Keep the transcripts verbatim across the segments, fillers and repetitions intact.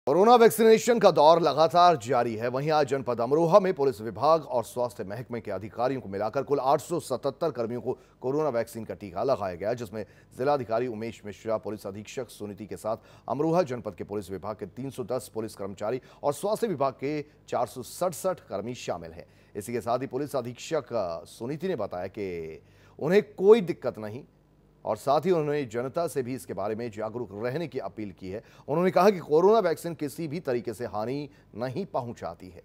Corona vaccination का दौर लगातार जारी है। वहीं आज जनपद अमरोहा में पुलिस विभाग और स्वास्थ्य महकमे के अधिकारियों को मिलाकर कुल आठ सौ सतहत्तर कर्मियों को कोरोना वैक्सीन का टीका लगाया गया, जिसमें जिलाधिकारी उमेश मिश्रा, पुलिस अधीक्षक सुनीति के साथ अमरोहा जनपद के पुलिस विभाग के तीन सौ दस पुलिस कर्मचारी और स्वास्थ्य विभाग के चार सौ सड़सठ कर्मी शामिल हैं। इसी के साथ ही पुलिस अधीक्षक सुनीति ने बताया कि उन्हें कोई दिक्कत नहीं और साथ ही उन्होंने जनता से भी इसके बारे में जागरूक रहने की अपील की है। उन्होंने कहा कि कोरोना वैक्सीन किसी भी तरीके से हानि नहीं पहुंचाती है।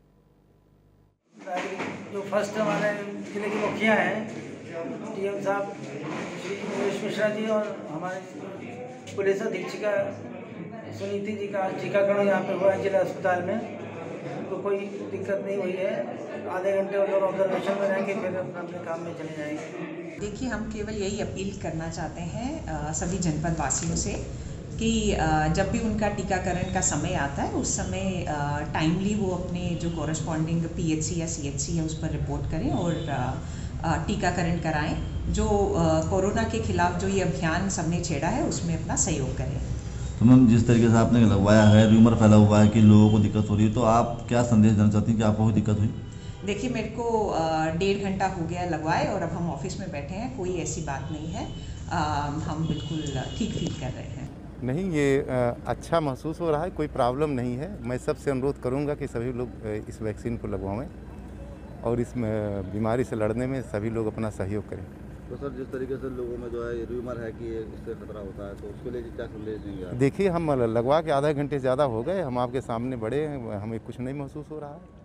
जो फर्स्ट हमारे जिले के मुखिया हैं डीएम साहब श्री उमेश मिश्रा जी और हमारे पुलिस अधीक्षिका सुनीति जी का टीकाकरण यहाँ पे हुआ है जिला अस्पताल में, तो कोई दिक्कत नहीं हुई है। आधे घंटे और ऑब्जर्वेशन में रहेंगे, फिर अपने अपने काम में चले जाएंगे। देखिए, हम केवल यही अपील करना चाहते हैं आ, सभी जनपद वासियों से कि आ, जब भी उनका टीकाकरण का समय आता है उस समय टाइमली वो अपने जो कॉरेस्पॉन्डिंग पीएचसी या सीएचसी है उस पर रिपोर्ट करें और टीकाकरण कराएं। जो आ, कोरोना के खिलाफ जो ये अभियान सबने छेड़ा है उसमें अपना सहयोग करें। तो मैम, जिस तरीके से आपने लगवाया है, र्यूमर फैला हुआ है कि लोगों को दिक्कत हो रही है, तो आप क्या संदेश देना चाहती हैं कि आपको कोई दिक्कत हुई? देखिए, मेरे को डेढ़ घंटा हो गया लगवाए और अब हम ऑफिस में बैठे हैं, कोई ऐसी बात नहीं है। आ, हम बिल्कुल ठीक फील कर रहे हैं। नहीं, ये अच्छा महसूस हो रहा है, कोई प्रॉब्लम नहीं है। मैं सबसे अनुरोध करूंगा कि सभी लोग इस वैक्सीन को लगवाएं और इस बीमारी से लड़ने में सभी लोग अपना सहयोग करें। तो सर, जिस तरीके से लोगों में जो है र्यूमर है कि इससे खतरा होता है, तो उसके लिए क्या संदेश देंगे आप? देखिए, हम लगवा के आधा घंटे ज़्यादा हो गए, हम आपके सामने बड़े हैं, हमें कुछ नहीं महसूस हो रहा है।